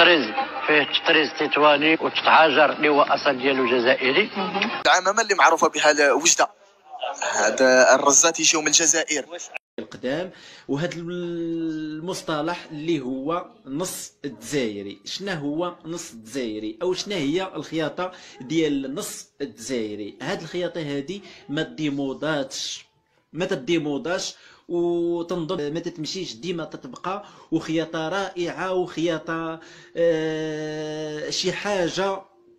تطريز، فيه تطريز تطواني وتتعاجر اللي هو اصل ديالو جزائري. العمامه اللي معروفه بها الوجده، هذا الرزات يجيو من الجزائر القدام. وهذا المصطلح اللي هو نص الجزائري، شنو هو نص الجزائري او شنو هي الخياطه ديال النص الجزائري؟ هاد الخياطه هذه ما تديموداش وتنظر ما تتمشيش، ديما تتبقى وخياطه رائعه وخياطه شي حاجه.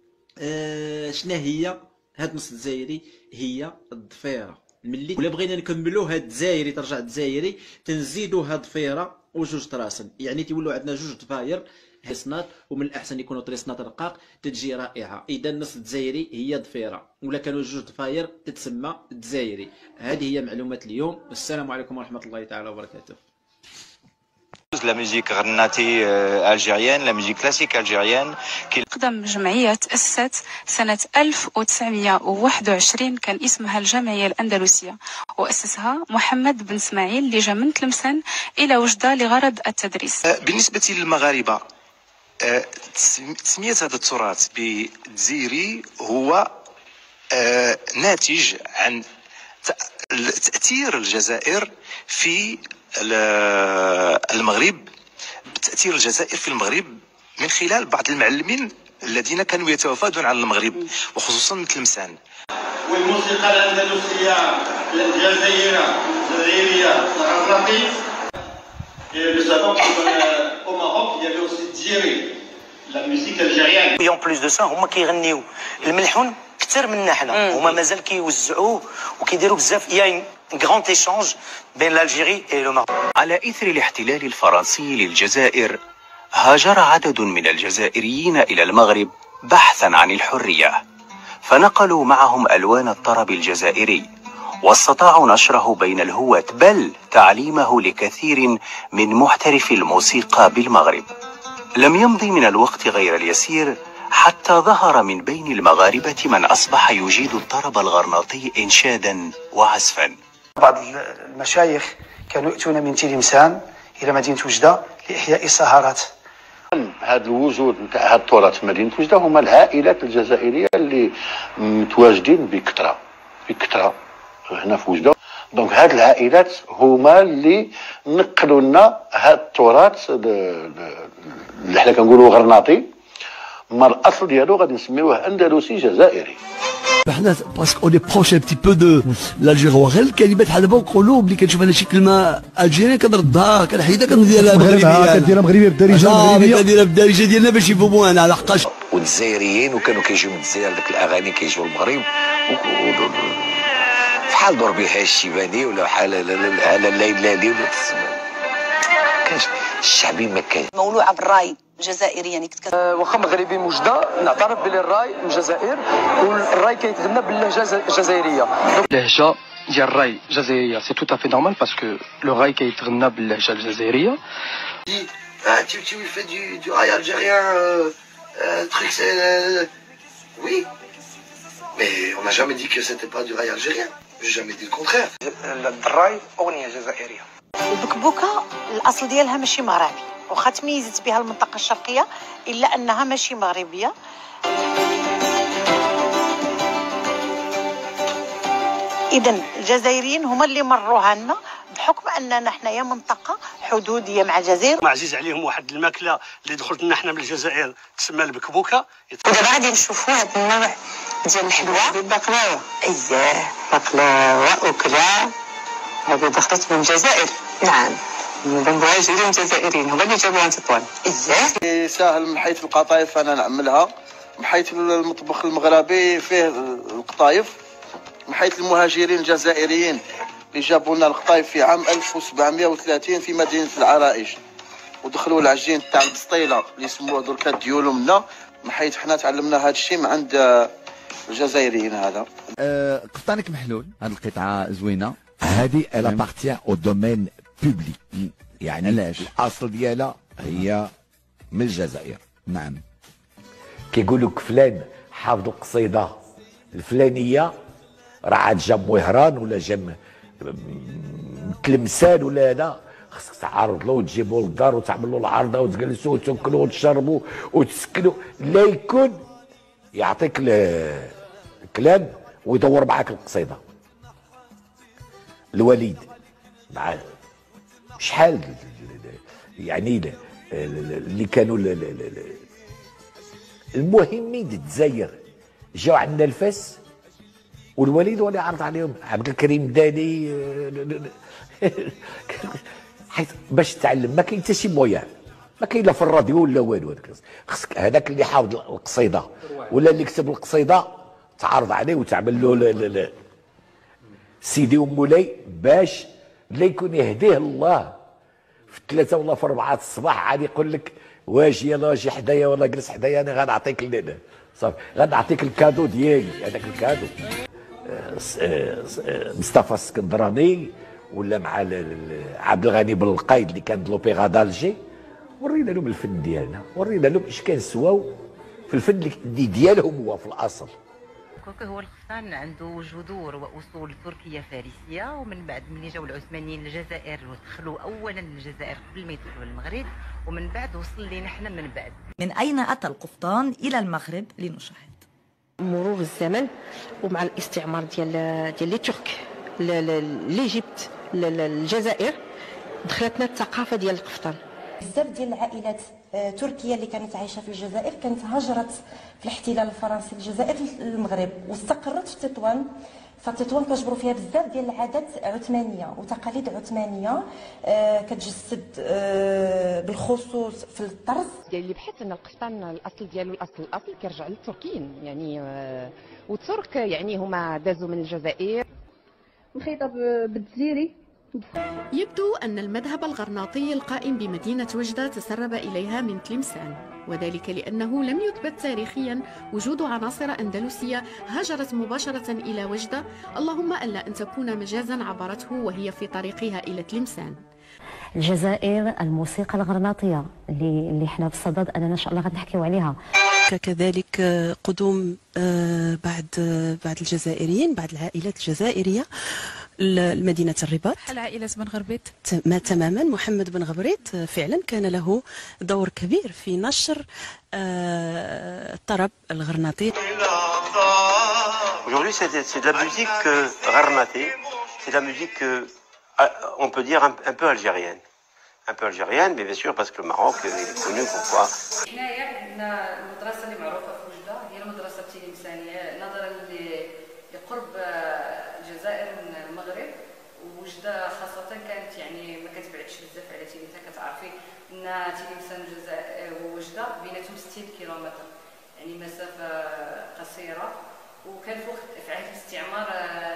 شنو هي هاد النص الجزائري؟ هي الضفيره. ملي ولا بغينا نكملوا هاد الجزائري ترجع الجزائري تنزيدوا هاد ضفيره وجوج طراسن، يعني تيولوا عندنا جوج ضفاير حصنات، ومن الاحسن يكونوا طريسنات رقاق تتجي رائعه. اذا النص الجزائري هي ضفيره، ولا كانوا جوج ضفاير تتسمى الجزائري. هذه هي معلومات اليوم. السلام عليكم ورحمه الله تعالى وبركاته. لا ميوزيك غناتي الجيريان، لا ميوزيك كلاسيك الجيريان. أقدم جمعية تأسست سنة 1921، كان اسمها الجمعية الأندلسية، وأسسها محمد بن اسماعيل اللي جا من تلمسان إلى وجدة لغرض التدريس. بالنسبه للمغاربه، تسميه هذا التراث بالجزيري هو ناتج عن تأثير الجزائر في المغرب، تأثير الجزائر في المغرب من خلال بعض المعلمين الذين كانوا يتوافدون على المغرب وخصوصا من تلمسان. والموسيقى الأندلسية الجزائرية الغرناطي بسبب au Maroc il y avait aussi Djiri la musique algérienne. Et en plus de ça هما كيغنيو الملحون كثر منا حنا، هما مازال كيوزعوه وكيديروا بزاف. يا غراند ايشانج بين الجيري و لو ماروك. على إثر الاحتلال الفرنسي للجزائر، هاجر عدد من الجزائريين إلى المغرب بحثا عن الحرية، فنقلوا معهم ألوان الطرب الجزائري، واستطاعوا نشره بين الهواة، بل تعليمه لكثير من محترفي الموسيقى بالمغرب. لم يمضي من الوقت غير اليسير حتى ظهر من بين المغاربة من أصبح يجيد الطرب الغرناطي إنشادا وعزفا. بعض المشايخ كانوا يأتون من تلمسان إلى مدينة وجدة لإحياء السهرات. هذا الوجود نتاع هذا التراث في مدينة وجدة هما العائلات الجزائرية اللي متواجدين بكثرة هنا في وجدة. دونك هاد العائلات هما اللي نقلوا لنا هاد التراث اللي حنا كنقولوا غرناطي، ما الاصل ديالو غادي نسميوه اندلسي جزائري. حنا باسكو اوني بروش ان بتي بو دو لالجيري، وغير الكلمات بحال دابا نقولوا ملي كنشوف انا شي كلمه الجيري كنردها كنحيدها كنديرها مغربيه، كديرها مغربيه بالدارجه المغربيه، كنديرها بالدارجه ديالنا باش يفهموها لحقاش. والجزائريين وكانوا كيجيو من الجزائر، داك الاغاني كيجيو المغرب بحال دور بها الشيباني ولا بحال على الليلالي ولا كانش الشعبي ما كان مولوعه بالراي جزائري. يعني كنت واخا مغربي موجده نعترف بلي الراي من الجزائر، والراي كيتغنى باللهجه الجزائريه. اللهجه ديال الراي الجزائريه سي تو افي نورمال باسكو لو راي كيتغنى باللهجه الجزائريه. Tu fais du rail algérien, truc c'est oui, mais on n'a jamais dit que c'était pas du rail algérien. J'ai jamais dit le contraire. الراي اغنيه جزائريه. البكبوكه الاصل ديالها ماشي مغربي، واخا تميزت بها المنطقه الشرقيه الا انها ماشي مغربيه. اذا الجزائريين هما اللي مروها لنا بحكم اننا حنايا منطقه حدوديه مع الجزائر. عزيز عليهم واحد الماكله اللي دخلت لنا حنا من الجزائر تسمى البكبوكه. ودابا غادي نشوفوا هذا النوع ديال الحلوى بالبقلاوه. اييه بقلاوه وكلا هذه دخلت من الجزائر. نعم من المهاجرين الجزائريين هما اللي جابوها تطوان. اييه ساهل من حيث القطايف انا نعملها، من حيث المطبخ المغربي فيه القطايف، من حيث المهاجرين الجزائريين اللي جابوا لنا القطايف في عام 1730 في مدينه العرائش، ودخلوا العجين تاع البسطيله اللي يسموها دركا ديولو منا، من حيث حنا تعلمنا هذا الشيء من عند الجزائريين. هذا قفطانك محلول، هذه القطعه زوينه، هذه الا بارتيان او دومين بوبليك، يعني علاش الاصل ديالها هي من الجزائر. نعم كيقولوا لك فلان حافظوا قصيده الفلانيه راه عاد جا مهران ولا جا تلمسان ولا هذا، خصك تعرض له وتجيبو للدار وتعمل له العرضه وتجلسوا وتاكلوا وتشربوا وتسكنوا، لا يكون يعطيك الكلام ويدور معاك القصيده. الوليد مع شحال يعني اللي كانوا المهمين الجزائر جاو عندنا الفاس، والوليد هو اللي عرض عليهم. عبد الكريم داني حيت باش تتعلم ما كاين حتى شي مويان، ما كاين لا في الراديو ولا والو. خصك هذاك اللي حافظ القصيده ولا اللي كتب القصيده تعرض عليه وتعمل له سيدي ومولاي، باش لا يكون يهديه الله في 3 ولا في 4 الصباح عاد يقول لك واجي يلا واجي حدايا ولا جلس حدايا انا غنعطيك صافي غنعطيك الكادو ديالي. هذاك الكادو مصطفى السكندراني ولا مع عبد الغني بن القايد اللي كان لوبيرا دالجي، ورينا لهم الفن ديالنا، ورينا لهم اش كنسواو في الفن اللي ديالهم هو في الاصل. كوكو هو القفطان عنده جذور واصول تركيه فارسيه، ومن بعد ملي جاو العثمانيين للجزائر ودخلوا اولا الجزائر قبل ما يدخلوا للمغرب، ومن بعد وصل لينا حنا من بعد. من اين اتى القفطان الى المغرب؟ لنشاهد. مرور الزمن ومع الاستعمار ديال لي ترك ليجيبت الجزائر، دخلتنا الثقافه ديال القفطان. بزاف ديال العائلات تركيه اللي كانت عايشه في الجزائر كانت هاجرت في الاحتلال الفرنسي للجزائر للمغرب واستقرت في تطوان. فتطوان كنجبروا فيها بزاف ديال العادات عثمانيه وتقاليد عثمانيه كتجسد بالخصوص في الطرز ديال اللي بحث ان القفطان الاصل ديالو الاصل كيرجع للتركيين يعني، والترك يعني هما دازوا من الجزائر. مخيطه بالجزيري. يبدو أن المذهب الغرناطي القائم بمدينة وجدة تسرب إليها من تلمسان، وذلك لأنه لم يثبت تاريخيا وجود عناصر أندلسية هاجرت مباشرة إلى وجدة، اللهم ألا أن تكون مجازا عبرته وهي في طريقها إلى تلمسان. الجزائر الموسيقى الغرناطية اللي احنا بصدد أننا إن شاء الله غنحكيو عليها. كذلك قدوم بعض الجزائريين، بعض العائلات الجزائرية لمدينة الرباط. العائلة بن غبريت تماما. محمد بن غبريت فعلا كان له دور كبير في نشر الطرب الغرناطي. Aujourd'hui, c'est de la musique gharnati, c'est de la musique, on peut dire un peu algérienne. Un peu algérienne, mais bien sûr parce que le Maroc est connu pourquoi. حنايا عندنا المدرسة اللي معروفة في وجدة هي المدرسة التلمسانية، نظرا لقرب الجزائر من المغرب، ووجدة خاصة كانت يعني ما كتبعدش بزاف على تلمسان. كتعرفي ان تلمسان ووجدة بيناتهم 60 كيلومتر، يعني مسافة قصيرة. وكان في عهد الاستعمار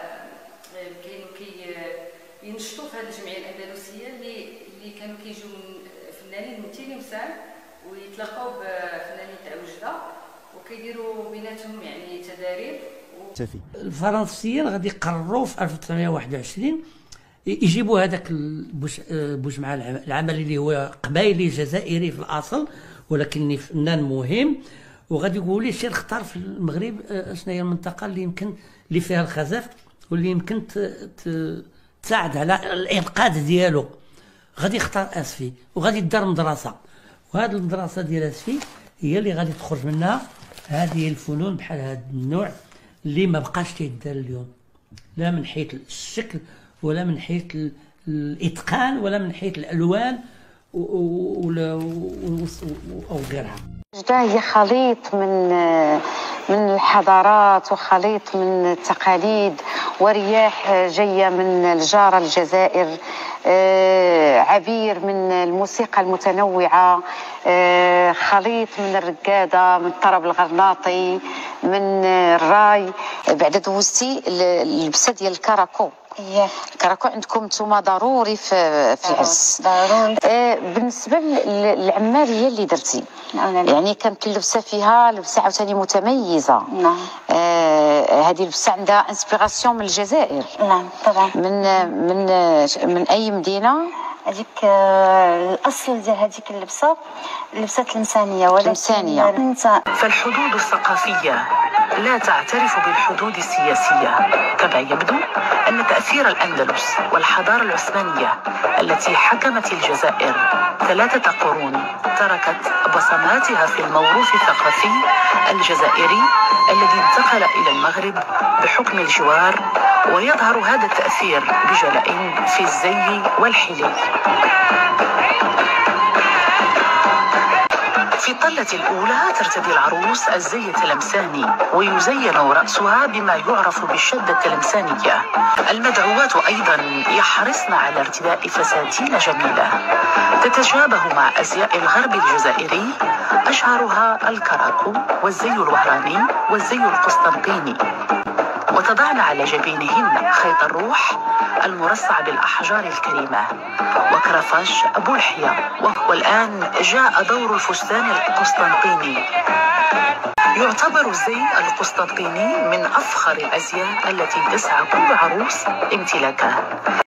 كانوا ينشطوا في هذه الجمعية الأندلسية اللي كانوا كيجيو فنانين من تلمسان ويتلاقاو بفنانين تاع وجدة وكيديروا بيناتهم يعني تداريب. الفرنسيين غادي يقرروا في 1921 يجيبوا هذاك بوجمع العملي اللي هو قبايلي جزائري في الاصل ولكن فنان مهم، وغادي يقول لي سير اختار في المغرب شنو هي المنطقه اللي يمكن اللي فيها الخزف واللي يمكن تساعد على الانقاذ ديالو. غادي يختار اسفي وغادي يدار مدرسه، وهذه المدرسه ديال اسفي هي اللي غادي تخرج منها هذه الفنون بحال هذا النوع اللي ما بقاش تيدار اليوم، لا من حيث الشكل ولا من حيث الاتقان ولا من حيث الالوان او غيرها. وجدة هي خليط من الحضارات وخليط من التقاليد ورياح جايه من الجاره الجزائر، عبير من الموسيقى المتنوعه، خليط من الرقاده، من الطرب الغرناطي، من الراي. بعد دوزتي اللبسه ديال الكراكو. الكراكو عندكم نتوما ضروري في العز. ضروري. بالنسبه للعماريه اللي درتي يعني كانت اللبسه فيها لبسه عاوتاني متميزه. نعم. هذه اللبسه عندها انسبيراسيون من الجزائر. نعم طبعا. من اي مدينه؟ هذيك الاصل ديال هذيك اللبسه تلمسانيه، ولكن تلمسانيه. فالحدود الثقافيه لا تعترف بالحدود السياسية. كما يبدو أن تأثير الأندلس والحضارة العثمانية التي حكمت الجزائر 3 قرون تركت بصماتها في الموروث الثقافي الجزائري الذي انتقل إلى المغرب بحكم الجوار، ويظهر هذا التأثير بجلاء في الزي والحلي. في الطلة الأولى ترتدي العروس الزي التلمساني ويزين رأسها بما يعرف بالشدة التلمسانية. المدعوات أيضا يحرصن على ارتداء فساتين جميلة تتشابه مع أزياء الغرب الجزائري، أشهرها الكراكو والزي الوهراني والزي القسطنطيني، وتضعن على جبينهن خيط الروح المرصع بالأحجار الكريمة وكرفاش بلحية. والآن جاء دور الفستان القسطنطيني. يعتبر الزي القسطنطيني من أفخر الأزياء التي تسعى كل عروس امتلاكها.